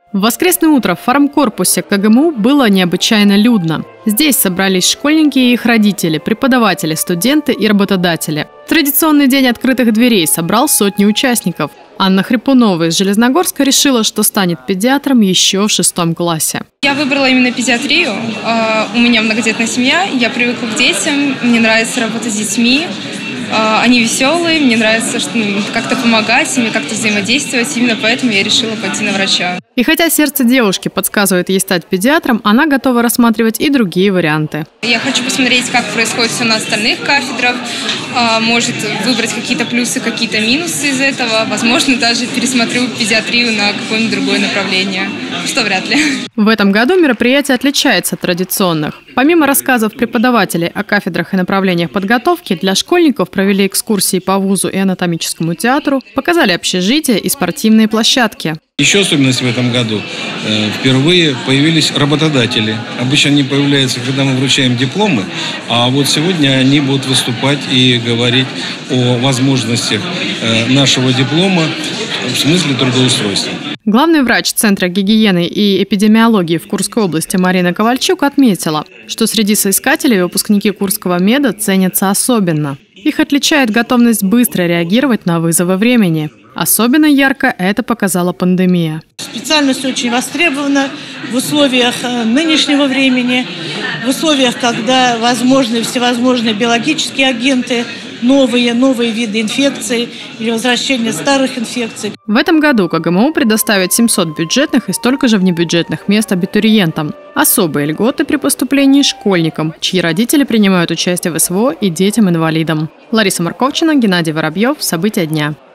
В воскресное утро в фармкорпусе КГМУ было необычайно людно. Здесь собрались школьники и их родители, преподаватели, студенты и работодатели. Традиционный день открытых дверей собрал сотни участников. Анна Хрипунова из Железногорска решила, что станет педиатром еще в 6 классе. Я выбрала именно педиатрию. У меня многодетная семья, я привыкла к детям, мне нравится работать с детьми. Они веселые, мне нравится как-то помогать им, как-то взаимодействовать. Именно поэтому я решила пойти на врача. И хотя сердце девушки подсказывает ей стать педиатром, она готова рассматривать и другие варианты. Я хочу посмотреть, как происходит все на остальных кафедрах. Может выбрать какие-то плюсы, какие-то минусы из этого. Возможно, даже пересмотрю педиатрию на какое-нибудь другое направление. Что вряд ли. В этом году мероприятие отличается от традиционных. Помимо рассказов преподавателей о кафедрах и направлениях подготовки, для школьников провели экскурсии по вузу и анатомическому театру, показали общежития и спортивные площадки. Еще особенность в этом году. Впервые появились работодатели. Обычно они появляются, когда мы вручаем дипломы, а вот сегодня они будут выступать и говорить о возможностях нашего диплома в смысле трудоустройства. Главный врач Центра гигиены и эпидемиологии в Курской области Марина Ковальчук отметила, что среди соискателей выпускники Курского меда ценятся особенно. Их отличает готовность быстро реагировать на вызовы времени. Особенно ярко это показала пандемия. Специальность очень востребована в условиях нынешнего времени, в условиях, когда возможны всевозможные биологические агенты, новые виды инфекций или возвращение старых инфекций. В этом году КГМУ предоставит 700 бюджетных и столько же внебюджетных мест абитуриентам. Особые льготы при поступлении школьникам, чьи родители принимают участие в СВО, и детям-инвалидам. Лариса Марковчина, Геннадий Воробьев. События дня.